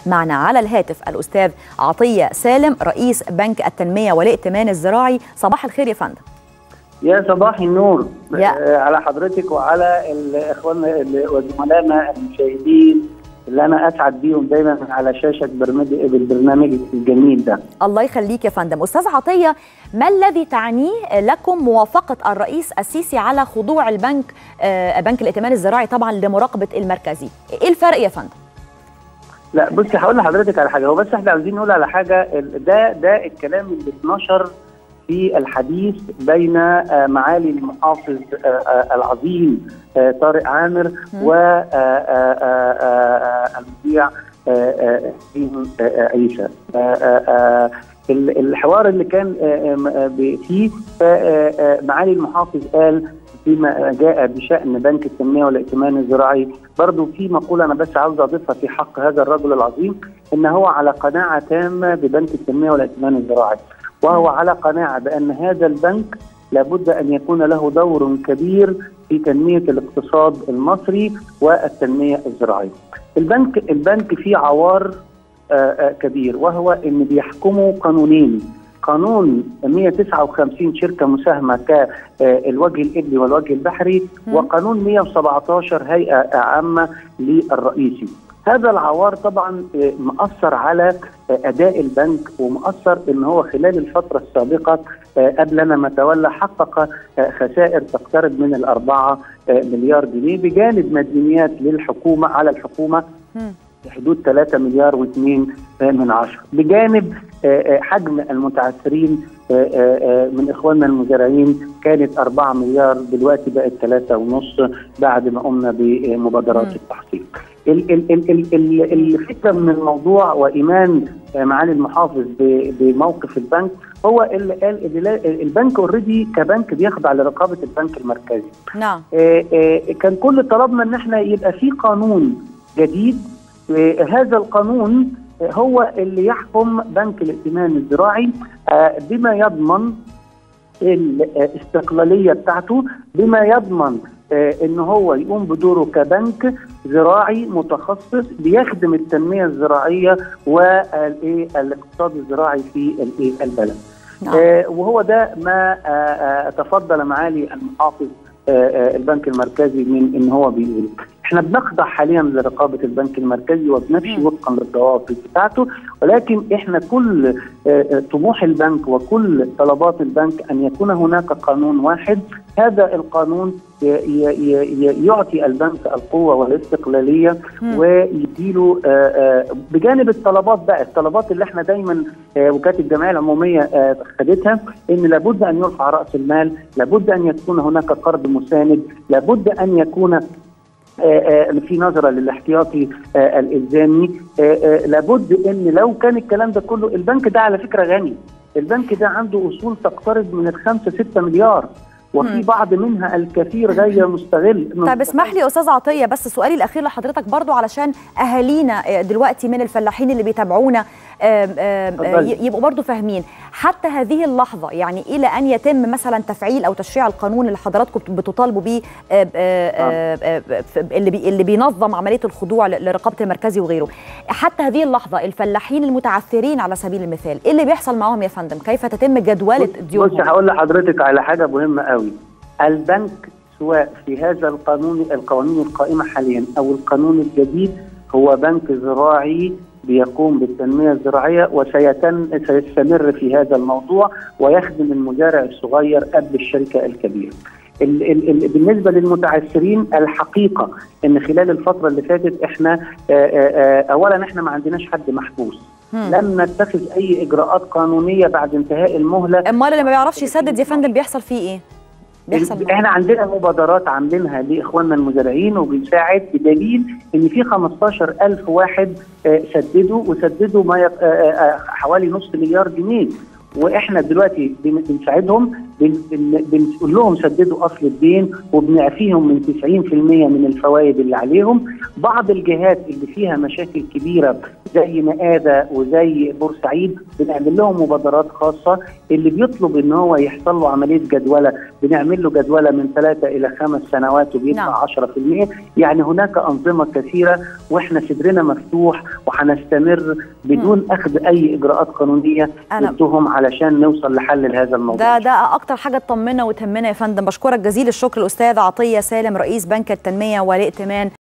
معنا على الهاتف الأستاذ عطية سالم رئيس بنك التنمية والائتمان الزراعي. صباح الخير يا فندم. يا صباح النور على حضرتك وعلى اخواننا وزملائنا المشاهدين اللي انا اسعد بيهم دايما على شاشه بالبرنامج الجميل ده. الله يخليك يا فندم. استاذ عطيه، ما الذي تعنيه لكم موافقه الرئيس السيسي على خضوع بنك الائتمان الزراعي طبعا لمراقبه المركزي؟ ايه الفرق يا فندم؟ لا بصي هقول لحضرتك على حاجه، هو بس احنا عاوزين نقول على حاجه. ده الكلام اللي اتنشر في الحديث بين معالي المحافظ العظيم طارق عامر والمذيع عيسى. الحوار اللي كان فيه معالي المحافظ قال فيما جاء بشأن بنك التنمية والائتمان الزراعي، برضو في مقولة أنا بس عاوز أضيفها في حق هذا الرجل العظيم، إن هو على قناعة تامة ببنك التنمية والائتمان الزراعي، وهو على قناعة بأن هذا البنك لابد أن يكون له دور كبير في تنمية الاقتصاد المصري والتنمية الزراعية. البنك فيه عوار كبير، وهو أن بيحكمه قانونين: قانون 159 شركة مساهمة كالوجه الإبلي والوجه البحري، وقانون 117 هيئة عامة للرئيسي. هذا العوار طبعا مأثر على أداء البنك، ومأثر إن هو خلال الفترة السابقة قبل ما تولى حقق خسائر تقترب من 4 مليار جنيه، بجانب مديونيات للحكومة على الحكومة في حدود 3 مليار و2 من 10، بجانب حجم المتعثرين من إخواننا المزارعين كانت 4 مليار، دلوقتي بقت 3.5 بعد ما قمنا بمبادرات التحصيل. الفكرة من الموضوع وإيمان معالي المحافظ بموقف البنك هو اللي قال البنك اوريدي كبنك بيخضع لرقابة البنك المركزي. نعم. كان كل طلبنا ان احنا يبقى في قانون جديد، هذا القانون هو اللي يحكم بنك الائتمان الزراعي بما يضمن الاستقلالية بتاعته، بما يضمن ان هو يقوم بدوره كبنك زراعي متخصص بيخدم التنمية الزراعية والاقتصاد الزراعي في البلد. وهو ده ما تفضل معالي المحافظ البنك المركزي من ان هو بيقول. احنا بنخضع حاليا لرقابه البنك المركزي وبنمشي وفقا للضوابط بتاعته، ولكن احنا كل طموح البنك وكل طلبات البنك ان يكون هناك قانون واحد. هذا القانون يعطي البنك القوه والاستقلاليه ويديله بجانب الطلبات بقى، الطلبات اللي احنا دايما وكاله الجمعيه العموميه خدتها، ان لابد ان يرفع راس المال، لابد ان يكون هناك قرض مساند، لابد ان يكون في نظرة للاحتياطي الإلزامي، لابد ان لو كان الكلام ده كله. البنك ده على فكرة غني، البنك ده عنده أصول تقترب من 5-6 مليار، وفي بعض منها الكثير غير مستغل. طيب اسمح لي أستاذ عطية، بس سؤالي الأخير لحضرتك برضو علشان أهالينا دلوقتي من الفلاحين اللي بيتابعونا يبقوا برضو فاهمين حتى هذه اللحظة، يعني إلى أن يتم مثلا تفعيل أو تشريع القانون اللي حضراتكم بتطالبوا بيه اللي بينظم عملية الخضوع لرقابة المركزي وغيره، حتى هذه اللحظة الفلاحين المتعثرين على سبيل المثال إيه اللي بيحصل معهم يا فندم؟ كيف تتم جدولة ديونهم؟ بص هقول لحضرتك على حاجة مهمة قوي. البنك سواء في هذا القوانين القائمة حاليا أو القانون الجديد هو بنك زراعي بيقوم بالتنمية الزراعية، وسيستمر في هذا الموضوع ويخدم المزارع الصغير قبل الشركة الكبيرة. بالنسبة للمتعثرين، الحقيقة ان خلال الفترة اللي فاتت احنا اولا احنا ما عندناش حد محبوس، لم نتخذ اي اجراءات قانونية بعد انتهاء المهلة. امال اللي ما بيعرفش يسدد يا فندم بيحصل فيه ايه؟ احنا عندنا مبادرات عاملينها لاخواننا المزارعين وبنساعد، بدليل ان في 15,000 واحد سددوا ما حوالي نص مليار جنيه، واحنا دلوقتي بنساعدهم بنقول لهم سددوا اصل الدين وبنعفيهم من 90% من الفوائد اللي عليهم. بعض الجهات اللي فيها مشاكل كبيره زي مآدة وزي بورسعيد بنعمل لهم مبادرات خاصه، اللي بيطلب ان هو يحصل له عمليه جدوله بنعمل له جدوله من 3 إلى 5 سنوات وبيدفع 10%. يعني هناك انظمه كثيره واحنا صدرنا مفتوح وهنستمر بدون اخذ اي اجراءات قانونيه ضدهم علشان نوصل لحل لهذا الموضوع. ده اكتر حاجه تطمنا وتهمنا يا فندم. بشكرك جزيل الشكر الاستاذ عطيه سالم رئيس بنك التنميه والائتمان